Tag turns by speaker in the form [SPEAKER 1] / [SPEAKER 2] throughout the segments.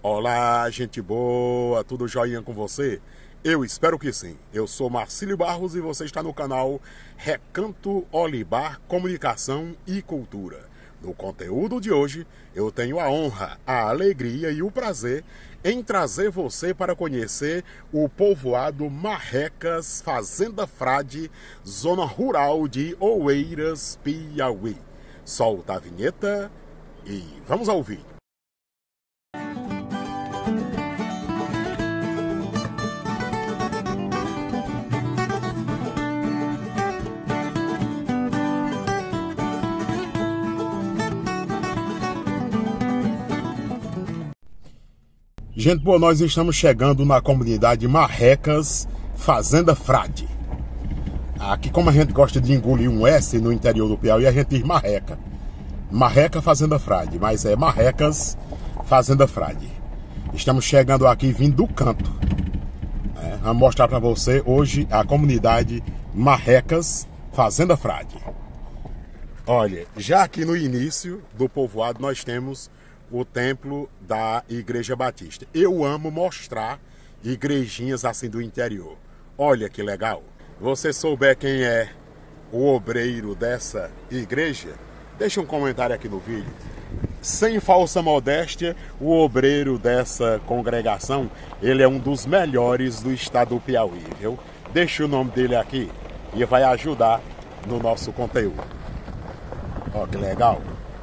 [SPEAKER 1] Olá, gente boa, tudo joinha com você? Eu espero que sim. Eu sou Marcílio Barros e você está no canal Recanto Olibar Comunicação e Cultura. No conteúdo de hoje, eu tenho a honra, a alegria e o prazer em trazer você para conhecer o povoado Marrecas, Fazenda Frade, zona rural de Oeiras, Piauí. Solta a vinheta e vamos ao vídeo. Gente boa, nós estamos chegando na comunidade Marrecas, Fazenda Frade. Aqui, como a gente gosta de engolir um S no interior do Piauí, a gente diz Marreca. Marreca, Fazenda Frade, mas é Marrecas, Fazenda Frade. Estamos chegando aqui vindo do canto. Vamos mostrar para você hoje a comunidade Marrecas, Fazenda Frade. Olha, já aqui no início do povoado nós temos o templo da Igreja Batista. Eu amo mostrar igrejinhas assim do interior. Olha que legal. Você souber quem é o obreiro dessa igreja, deixa um comentário aqui no vídeo. Sem falsa modéstia, o obreiro dessa congregação, ele é um dos melhores do estado do Piauí, viu? Deixa o nome dele aqui e vai ajudar no nosso conteúdo. Ó, que legal.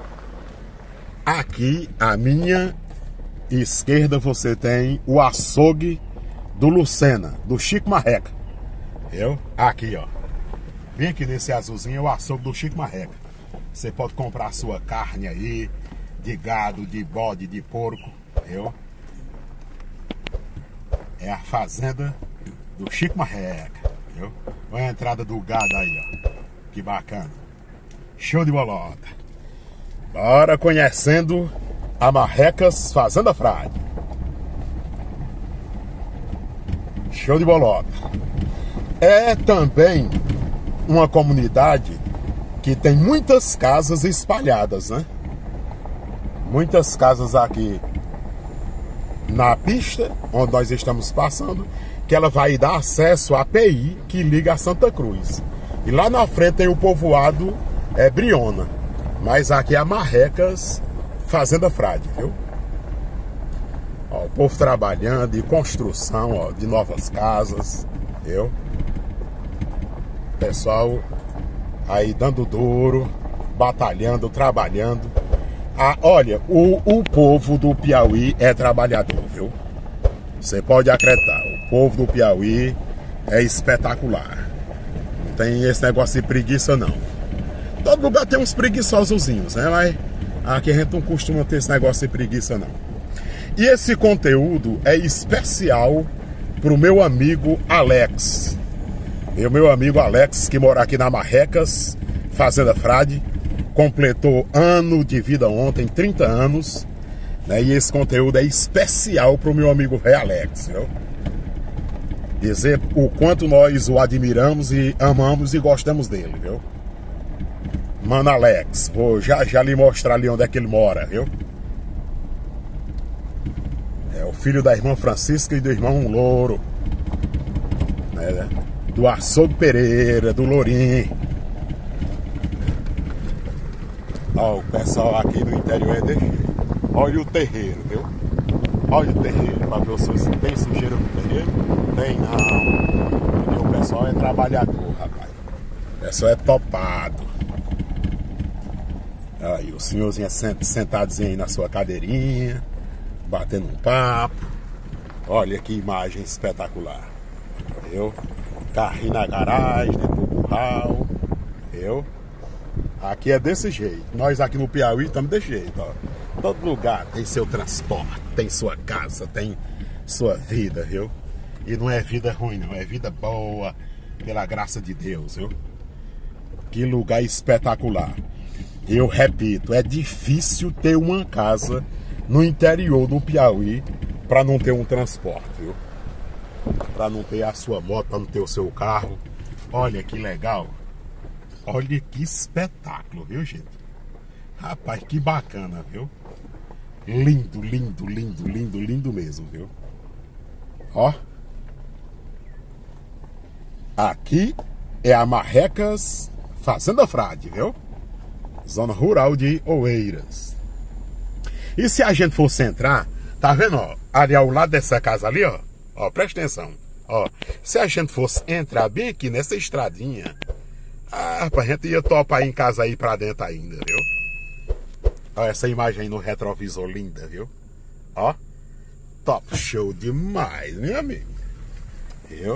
[SPEAKER 1] Aqui, à minha esquerda, você tem o açougue do Lucena, do Chico Marreca. Viu? Aqui, ó. Bem aqui nesse azulzinho é o açougue do Chico Marreca. Você pode comprar a sua carne aí, de gado, de bode, de porco. Viu? É a fazenda do Chico Marreca. Viu? Olha a entrada do gado aí, ó. Que bacana. Show de bolota. Bora conhecendo a Marrecas, Fazenda Frade. Show de bolota. É também uma comunidade que tem muitas casas espalhadas, né? Muitas casas aqui na pista, onde nós estamos passando, que ela vai dar acesso à PI que liga a Santa Cruz. E lá na frente tem o povoado Briona. Mas aqui é a Marrecas, Fazenda Frade, viu? Ó, o povo trabalhando, e construção, ó, de novas casas, viu? Pessoal aí dando duro, batalhando, trabalhando. Ah, olha, o povo do Piauí é trabalhador, viu? Você pode acreditar, o povo do Piauí é espetacular. Não tem esse negócio de preguiça, não. Todo lugar tem uns preguiçosozinhos, né? Mas aqui a gente não costuma ter esse negócio de preguiça, não. E esse conteúdo é especial pro meu amigo Alex. Meu amigo Alex, que mora aqui na Marrecas, Fazenda Frade, completou ano de vida ontem, 30 anos, né? E esse conteúdo é especial pro meu amigo velho Alex, viu? Dizer o quanto nós o admiramos e amamos e gostamos dele, viu? Mano Alex, vou já lhe mostrar ali onde é que ele mora, viu? É o filho da irmã Francisca e do irmão Louro, né? Do Açougue Pereira, do Lourim. Ó, o pessoal aqui do interior é desse jeito. Olha o terreiro, viu? Olha o terreiro, pra ver se tem sujeira no terreiro. Tem não, porque o pessoal é trabalhador, rapaz. O pessoal é topado. Aí o senhorzinho sentadinho aí na sua cadeirinha, batendo um papo. Olha que imagem espetacular, viu? Carrinho na garagem, dentro do curral, viu? Aqui é desse jeito. Nós aqui no Piauí estamos desse jeito, ó. Todo lugar tem seu transporte, tem sua casa, tem sua vida, viu? E não é vida ruim, não, é vida boa, pela graça de Deus, viu? Que lugar espetacular. Eu repito, é difícil ter uma casa no interior do Piauí para não ter um transporte, viu? Para não ter a sua moto, para não ter o seu carro. Olha que legal. Olha que espetáculo, viu, gente? Rapaz, que bacana, viu? Lindo, lindo, lindo, lindo, lindo mesmo, viu? Ó. Aqui é a Marrecas Fazenda Frade, viu? Zona rural de Oeiras. E se a gente fosse entrar, tá vendo, ó? Ali ao lado dessa casa ali, ó. Ó, presta atenção. Ó, se a gente fosse entrar bem aqui nessa estradinha, a gente ia topar em casa aí pra dentro ainda, viu? Ó, essa imagem aí no retrovisor linda, viu? Ó, top show demais, meu amigo. Viu?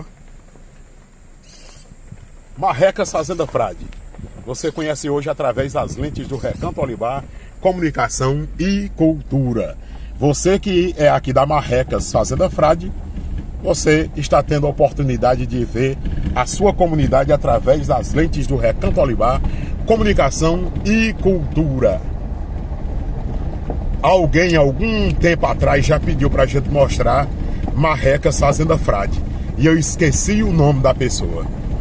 [SPEAKER 1] Marrecas Fazenda Frade. Você conhece hoje através das lentes do Recanto Olibar, Comunicação e Cultura. Você que é aqui da Marrecas Fazenda Frade, você está tendo a oportunidade de ver a sua comunidade através das lentes do Recanto Olibar, Comunicação e Cultura. Alguém, algum tempo atrás, já pediu pra gente mostrar Marrecas Fazenda Frade. E eu esqueci o nome da pessoa.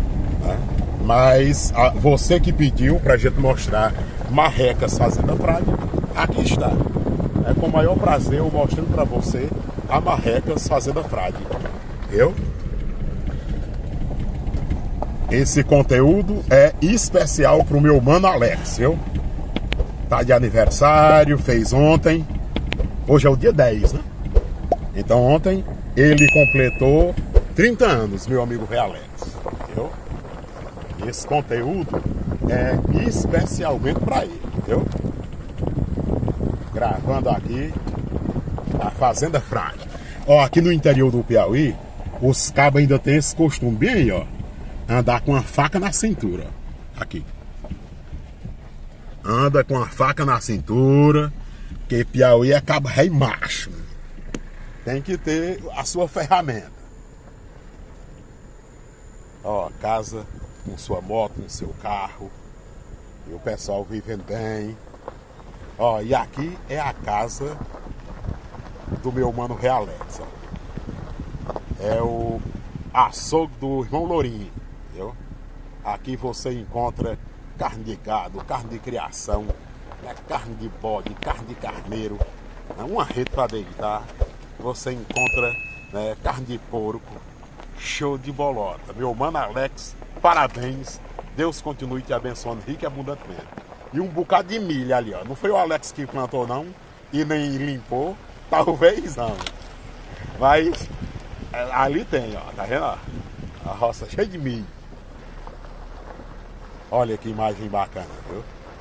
[SPEAKER 1] Mas você que pediu pra gente mostrar Marrecas Fazenda Frade, aqui está. É com o maior prazer eu mostrando pra você a Marrecas Fazenda Frade. Viu? Esse conteúdo é especial pro meu mano Alex, viu? Tá de aniversário, fez ontem. Hoje é o dia 10, né? Então ontem ele completou 30 anos, meu amigo Rei Alex. Viu? Esse conteúdo é especialmente para ele, entendeu? Gravando aqui a Fazenda Frade. Ó, aqui no interior do Piauí, os cabos ainda tem esse costume bem aí, ó. Andar com a faca na cintura. Aqui. Anda com a faca na cintura, porque Piauí é cabo rei macho. Tem que ter a sua ferramenta. Ó, casa com sua moto, com seu carro. E o pessoal vivendo bem. Ó, e aqui é a casa do meu mano Rei Alex, ó. É o açougue do irmão Lourinho, entendeu? Aqui você encontra carne de gado, carne de criação, né? Carne de bode, carne de carneiro, né? Uma rede para deitar. Você encontra, né, carne de porco. Show de bolota. Meu mano Alex, parabéns. Deus continue te abençoando rico e abundantemente. E um bocado de milho ali, ó. Não foi o Alex que plantou, não. E nem limpou. Talvez não. Mas ali tem, ó. Tá vendo, ó? A roça cheia de milho. Olha que imagem bacana, viu?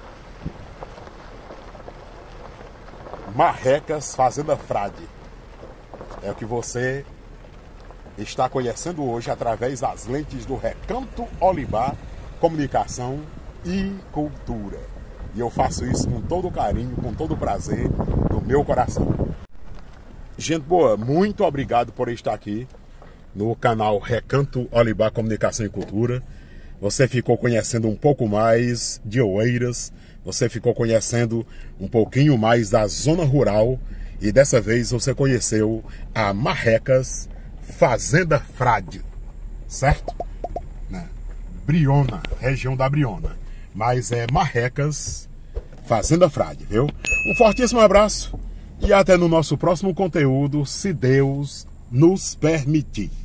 [SPEAKER 1] Marrecas Fazenda Frade. É o que você está conhecendo hoje através das lentes do Recanto Olibar, Comunicação e Cultura. E eu faço isso com todo carinho, com todo prazer do meu coração. Gente boa, muito obrigado por estar aqui no canal Recanto Olibar, Comunicação e Cultura. Você ficou conhecendo um pouco mais de Oeiras, você ficou conhecendo um pouquinho mais da zona rural e dessa vez você conheceu a Marrecas Fazenda Frade, certo? Né? Briona, região da Briona. Mas é Marrecas Fazenda Frade, viu? Um fortíssimo abraço e até no nosso próximo conteúdo, se Deus nos permitir.